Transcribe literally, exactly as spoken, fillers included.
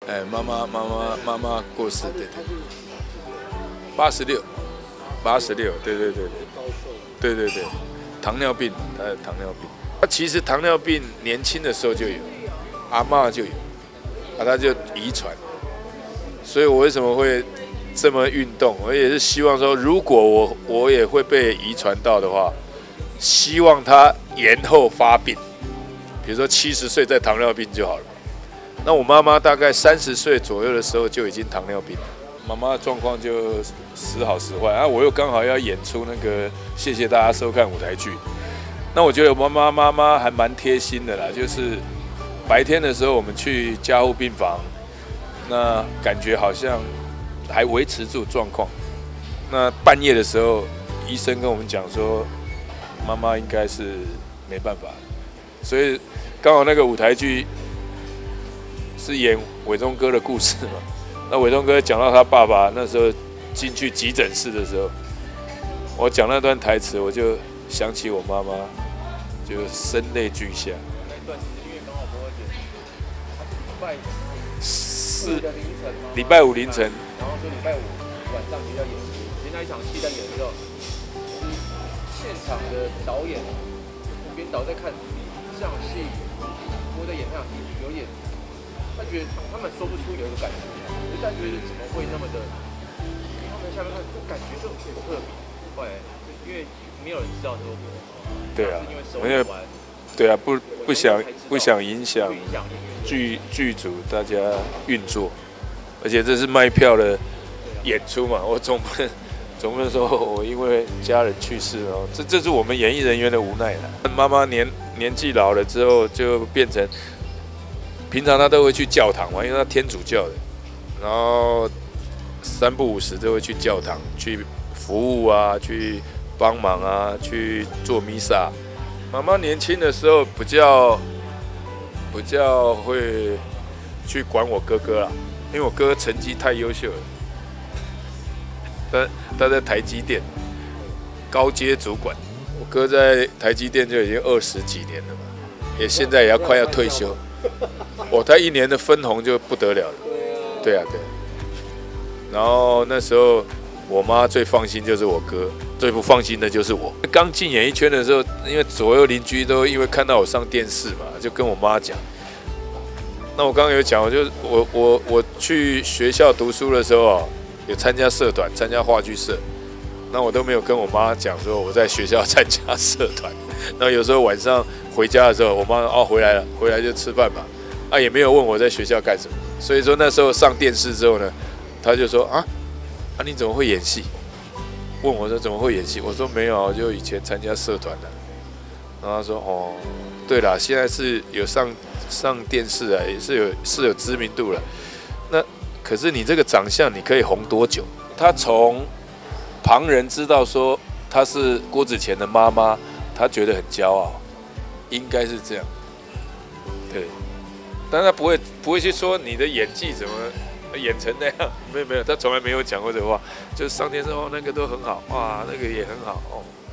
哎，妈妈妈妈妈妈过世，对对，八十六，八十六，对对对对，对对对，糖尿病，他有糖尿病。他其实糖尿病年轻的时候就有，阿嬷就有，啊，他就遗传。所以我为什么会这么运动？我也是希望说，如果我我也会被遗传到的话，希望他延后发病，比如说七十岁再糖尿病就好了。那我妈妈大概三十岁左右的时候就已经糖尿病了，妈妈的状况就时好时坏啊。我又刚好要演出那个，谢谢大家收看舞台剧。那我觉得妈妈妈妈还蛮贴心的啦，就是白天的时候我们去加护病房，那感觉好像还维持住状况。那半夜的时候，医生跟我们讲说，妈妈应该是没办法，所以刚好那个舞台剧是演伟忠哥的故事嘛。那伟忠哥讲到他爸爸那时候进去急诊室的时候，我讲那段台词，我就想起我妈妈，就声泪俱下。 那一段其实因为刚好不会演，礼拜四的凌晨吗？ 礼拜五凌晨， 然后说礼拜五晚上就要演戏，其实那一场戏在演的时候，就是现场的导演编导在看这场戏，我在演那场戏有点，他觉得他们说不出有一个感觉，就但觉得怎么会那么的，因为他们在下面看，就感觉就很特别，会因为没有人知道说我， 对啊， 因为收因为完， 对啊，不不想不想影响不影响演员剧剧组大家运作，而且这是卖票的演出嘛，我总不能总不能说我因为家人去世了，这这是我们演艺人员的无奈了。妈妈年年纪老了之后，就变成平常她都会去教堂嘛，因为她天主教的，然后三不五时就会去教堂去服务啊，去帮忙啊，去做弥撒。妈妈年轻的时候比较比较会去管我哥哥啦，因为我哥成绩太优秀了，他他在台积电高阶主管，我哥在台积电就已经二十几年了嘛，也现在也要快要退休，哦，他一年的分红就不得了了，对啊对啊，然后那时候我妈最放心就是我哥，最不放心的就是我。刚进演艺圈的时候，因为左右邻居都因为看到我上电视嘛，就跟我妈讲。那我刚刚有讲，我就我我我去学校读书的时候啊，有参加社团，参加话剧社。那我都没有跟我妈讲说我在学校参加社团。那有时候晚上回家的时候，我妈哦回来了，回来就吃饭嘛，啊也没有问我在学校干什么。所以说那时候上电视之后呢，她就说啊。啊，你怎么会演戏？问我说怎么会演戏？我说没有，我就以前参加社团的。然后他说哦，对啦，现在是有上上电视啊，也是有是有知名度了。那可是你这个长相，你可以红多久？他从旁人知道说他是郭子乾的妈妈，他觉得很骄傲，应该是这样。对，但他不会不会去说你的演技怎么。演成那样，没有没有，他从来没有讲过这话，就是上电视哦，那个都很好，哇，那个也很好哦。